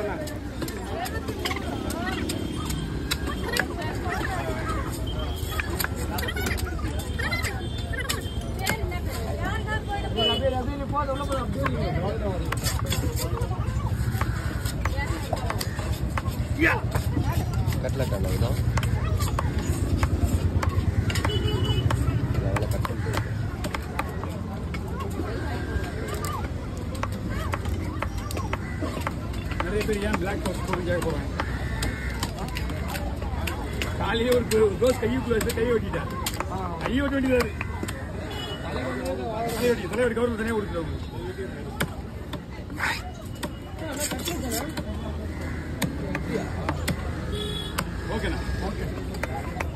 கட்ல கண்ணா நிறைய பேர் ஏன் பிளாக் சாஸ் போட்டு கேட்க போறாங்க. காலையே ஒரு ரோஸ் கையுக்குள்ள வச்சு கையை வெட்டிட்டேன். கையை வெட்ட வேண்டியது தலைவடி கவர்மெண்ட் தனியாக கொடுத்துருவாங்க. ஓகேண்ணா ஓகே.